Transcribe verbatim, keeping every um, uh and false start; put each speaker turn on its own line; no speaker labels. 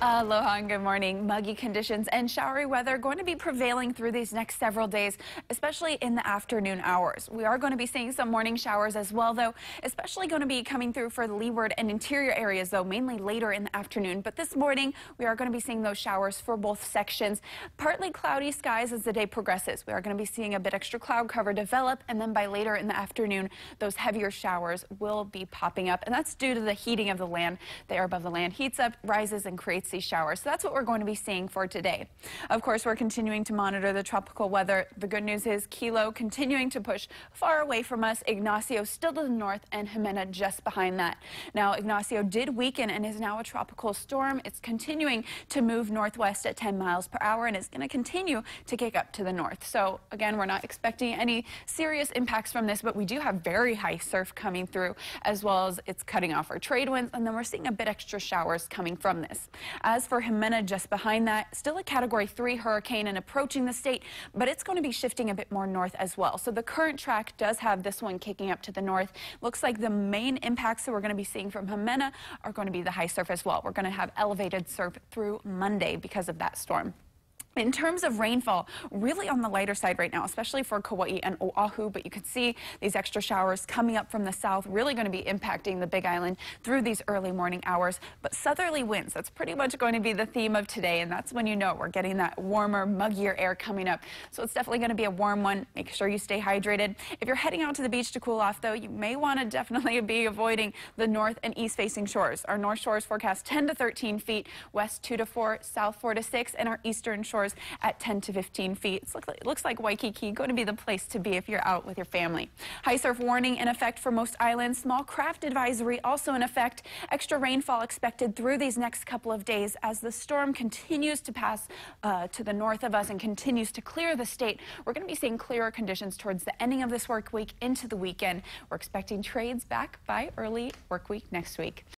Aloha and good morning. Muggy conditions and showery weather going to be prevailing through these next several days, especially in the afternoon hours. We are going to be seeing some morning showers as well, though, especially going to be coming through for the leeward and interior areas, though, mainly later in the afternoon. But this morning, we are going to be seeing those showers for both sections. Partly cloudy skies as the day progresses. We are going to be seeing a bit extra cloud cover develop, and then by later in the afternoon, those heavier showers will be popping up, and that's due to the heating of the land. The air above the land heats up, rises, and creates these showers. So that's what we're going to be seeing for today. Of course, we're continuing to monitor the tropical weather. The good news is Kilo continuing to push far away from us. Ignacio still to the north, and Jimena just behind that. Now, Ignacio did weaken and is now a tropical storm. It's continuing to move northwest at ten miles per hour and is going to continue to kick up to the north. So again, we're not expecting any serious impacts from this, but we do have very high surf coming through, as well as it's cutting off our trade winds, and then we're seeing a bit extra showers coming from this. As for Jimena just behind that, still a category three hurricane and approaching the state, but it's going to be shifting a bit more north as well. So the current track does have this one kicking up to the north. Looks like the main impacts that we're going to be seeing from Jimena are going to be the high surf as well. We're going to have elevated surf through Monday because of that storm. In terms of rainfall, really on the lighter side right now, especially for Kauai and Oahu, but you can see these extra showers coming up from the south, really going to be impacting the Big Island through these early morning hours. But southerly winds, that's pretty much going to be the theme of today, and that's when you know we're getting that warmer, muggier air coming up. So it's definitely going to be a warm one. Make sure you stay hydrated. If you're heading out to the beach to cool off, though, you may want to definitely be avoiding the north and east facing shores. Our north shores forecast ten to thirteen feet, west two to four, south four to six, and our eastern shores at ten to fifteen feet. It looks like Waikiki going to be the place to be if you're out with your family. High surf warning in effect for most islands. Small craft advisory also in effect. Extra rainfall expected through these next couple of days as the storm continues to pass uh, to the north of us and continues to clear the state. We're going to be seeing clearer conditions towards the ending of this work week into the weekend. We're expecting trades back by early work week next week.